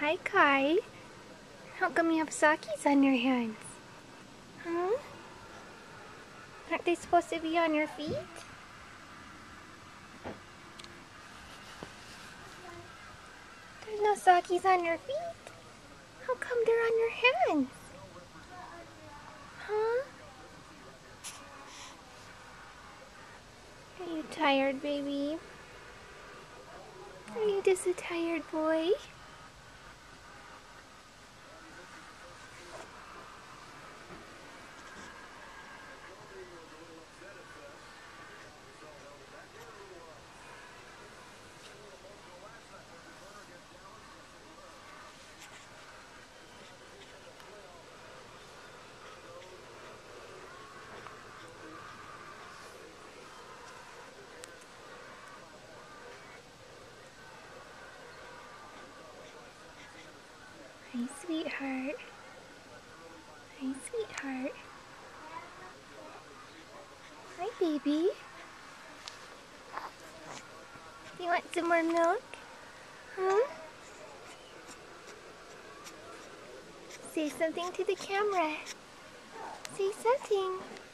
Hi, Kai. How come you have sockies on your hands? Huh? Aren't they supposed to be on your feet? There's no sockies on your feet. How come they're on your hands? Huh? Are you tired, baby? Are you just a tired boy? Hi, sweetheart. Hi, sweetheart. Hi, baby. Do you want some more milk? Huh? Say something to the camera. Say something.